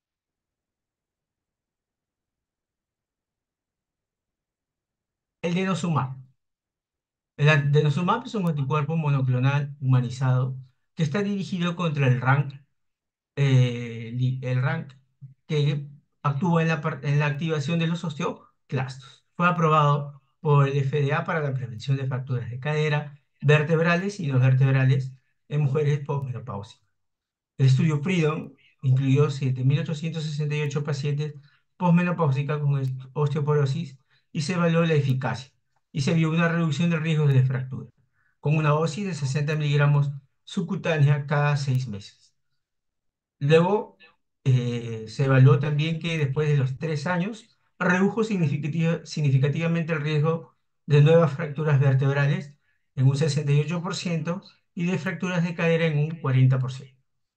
A: El denosumab. El denosumab es un anticuerpo monoclonal humanizado que está dirigido contra el RANK que actúa en la activación de los osteoclastos. Fue aprobado por el FDA para la prevención de fracturas de cadera, vertebrales y no vertebrales en mujeres posmenopáusicas. El estudio Freedom incluyó 7.868 pacientes posmenopáusicas con osteoporosis y se evaluó la eficacia y se vio una reducción del riesgo de fractura con una dosis de 60 miligramos subcutánea cada 6 meses. Luego, se evaluó también que después de los 3 años redujo significativamente el riesgo de nuevas fracturas vertebrales en un 68% y de fracturas de cadera en un 40%.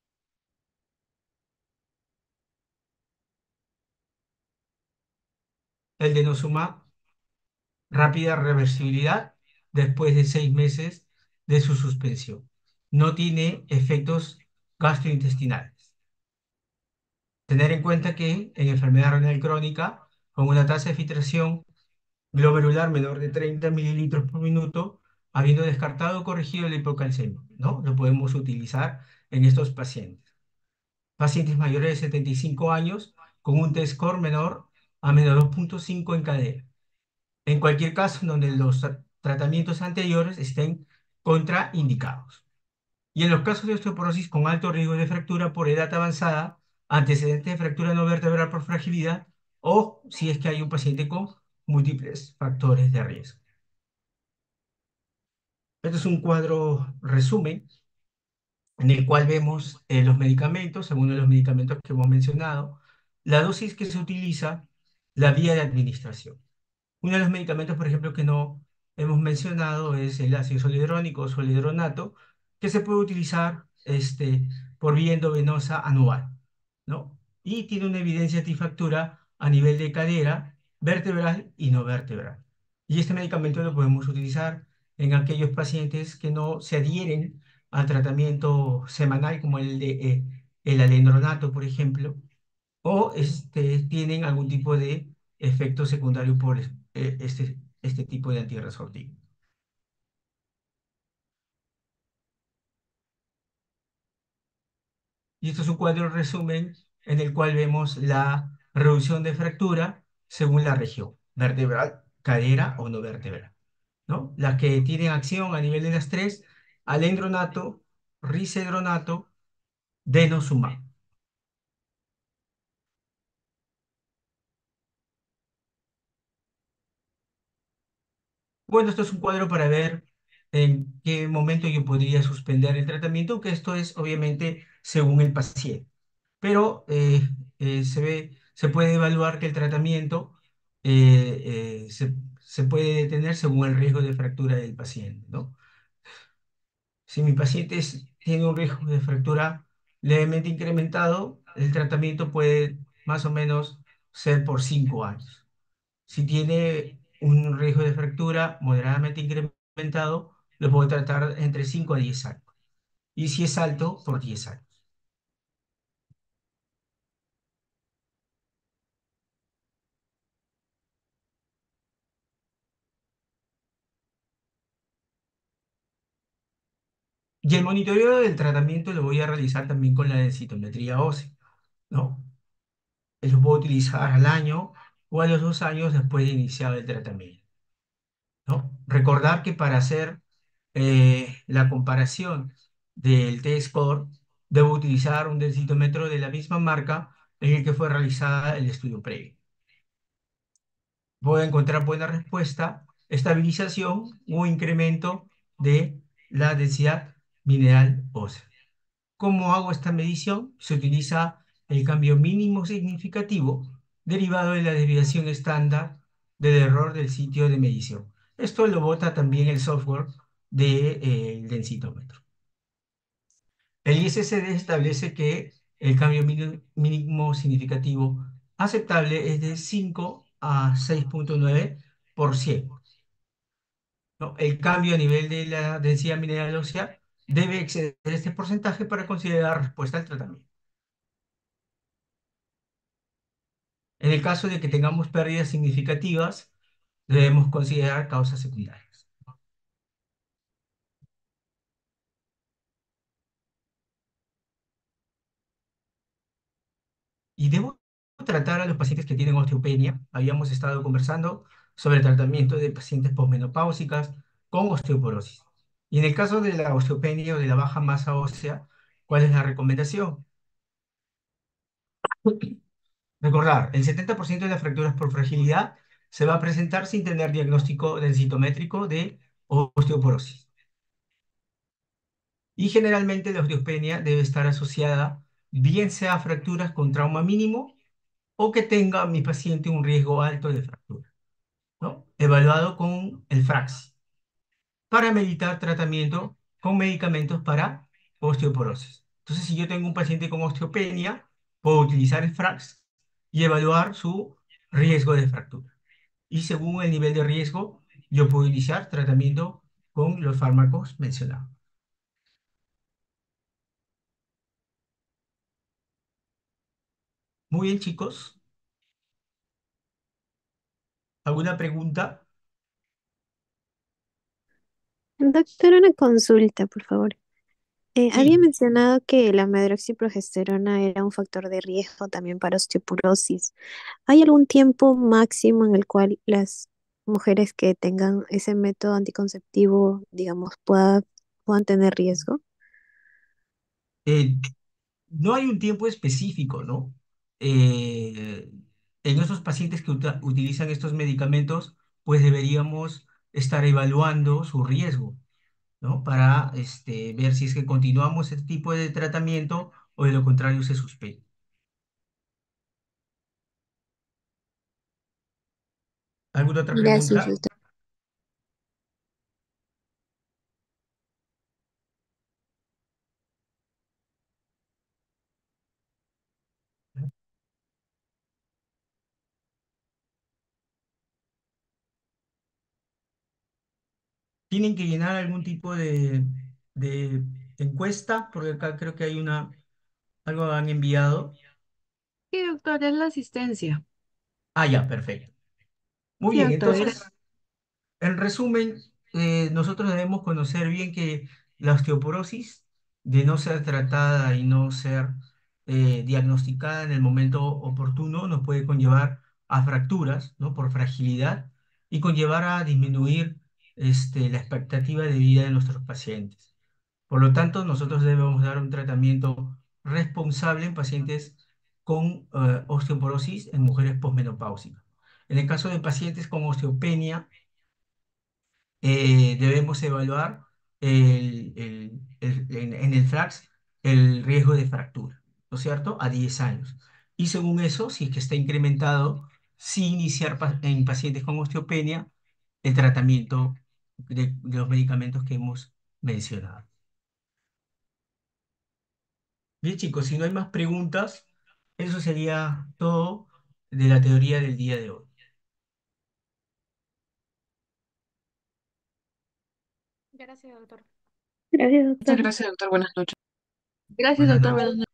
A: El denosumab, rápida reversibilidad después de 6 meses de su suspensión. No tiene efectos gastrointestinales. Tener en cuenta que en enfermedad renal crónica, con una tasa de filtración glomerular menor de 30 mililitros por minuto, habiendo descartado o corregido la hipocalcemia, ¿no? Lo podemos utilizar en estos pacientes. Pacientes mayores de 75 años con un T-score menor a menos 2,5 en cadera. En cualquier caso, en donde los tratamientos anteriores estén contraindicados. Y en los casos de osteoporosis con alto riesgo de fractura por edad avanzada, antecedentes de fractura no vertebral por fragilidad, o si es que hay un paciente con múltiples factores de riesgo. Este es un cuadro resumen en el cual vemos los medicamentos, según los medicamentos que hemos mencionado, la dosis que se utiliza, la vía de administración. Uno de los medicamentos, por ejemplo, que no hemos mencionado es el ácido zoledrónico o zoledronato, que se puede utilizar por vía endovenosa anual, ¿no? Y tiene una evidencia antifractura a nivel de cadera, vertebral y no vertebral. Y este medicamento lo podemos utilizar en aquellos pacientes que no se adhieren al tratamiento semanal, como el alendronato, por ejemplo, o tienen algún tipo de efectos secundarios por este tipo de antirresortivo. Y esto es un cuadro resumen en el cual vemos la reducción de fractura según la región, vertebral, cadera o no vertebral, ¿no? Las que tienen acción a nivel de las tres: alendronato, risedronato, denosumab. Bueno, esto es un cuadro para ver en qué momento yo podría suspender el tratamiento, que esto es obviamente según el paciente. Pero se puede evaluar que el tratamiento se puede detener según el riesgo de fractura del paciente, ¿no? Si mi paciente tiene un riesgo de fractura levemente incrementado, el tratamiento puede más o menos ser por 5 años. Si tiene un riesgo de fractura moderadamente incrementado, lo puedo tratar entre 5 a 10 años. Y si es alto, por 10 años. Y el monitoreo del tratamiento lo voy a realizar también con la densitometría ósea, ¿no? Lo puedo utilizar al año o a los 2 años después de iniciar el tratamiento, ¿no? Recordar que para hacer la comparación del T-score, debo utilizar un densitómetro de la misma marca en el que fue realizada el estudio previo. Voy a encontrar buena respuesta, estabilización o incremento de la densidad mineral ósea. ¿Cómo hago esta medición? Se utiliza el cambio mínimo significativo derivado de la desviación estándar del error del sitio de medición. Esto lo bota también el software del densitómetro. El ISSD establece que el cambio mínimo significativo aceptable es de 5 a 6,9%, ¿no? El cambio a nivel de la densidad mineral ósea debe exceder este porcentaje para considerar respuesta al tratamiento. En el caso de que tengamos pérdidas significativas, debemos considerar causas secundarias. Y debo tratar a los pacientes que tienen osteopenia. Habíamos estado conversando sobre el tratamiento de pacientes posmenopáusicas con osteoporosis. Y en el caso de la osteopenia o de la baja masa ósea, ¿cuál es la recomendación? Recordar, el 70% de las fracturas por fragilidad se va a presentar sin tener diagnóstico densitométrico de osteoporosis. Y generalmente la osteopenia debe estar asociada bien sea a fracturas con trauma mínimo o que tenga mi paciente un riesgo alto de fractura, ¿no? Evaluado con el FRAX para meditar tratamiento con medicamentos para osteoporosis. Entonces, si yo tengo un paciente con osteopenia, puedo utilizar el FRAX y evaluar su riesgo de fractura. Y según el nivel de riesgo, yo puedo iniciar tratamiento con los fármacos mencionados. Muy bien, chicos. ¿Alguna pregunta?
B: Doctor, una consulta, por favor. Había
A: Sí,
B: mencionado que la medroxiprogesterona era un factor de riesgo también para osteoporosis. ¿Hay algún tiempo máximo en el cual las mujeres que tengan ese método anticonceptivo, digamos, puedan tener riesgo?
A: eh, no hay un tiempo específico, ¿no? Eh, en esos pacientes que utilizan estos medicamentos, pues deberíamos estar evaluando su riesgo, ¿no? Para ver si es que continuamos este tipo de tratamiento o de lo contrario se suspende. ¿Alguna otra
B: Gracias,
A: pregunta?
B: doctor.
A: ¿Tienen que llenar algún tipo de encuesta? Porque acá creo que hay algo han enviado.
C: Sí, doctor, es la asistencia.
A: Ah, ya, perfecto. Muy
B: Sí,
A: bien,
B: doctor,
A: entonces, en resumen, nosotros debemos conocer bien que la osteoporosis, de no ser tratada y no ser diagnosticada en el momento oportuno, nos puede conllevar a fracturas, ¿no? Por fragilidad y conllevar a disminuir la expectativa de vida de nuestros pacientes. Por lo tanto, nosotros debemos dar un tratamiento responsable en pacientes con osteoporosis en mujeres posmenopáusicas. En el caso de pacientes con osteopenia, debemos evaluar en el FRAX el riesgo de fractura, ¿no es cierto? A 10 años. Y según eso, si es que está incrementado, sí iniciar en pacientes con osteopenia el tratamiento de los medicamentos que hemos mencionado. Bien, chicos, si no hay más preguntas, eso sería todo de la teoría del día de hoy.
B: gracias,
C: Muchas
B: doctor.
C: gracias, doctor. Buenas noches. Gracias,
A: Buenas
C: doctor. Buenas
A: noches.
C: noches.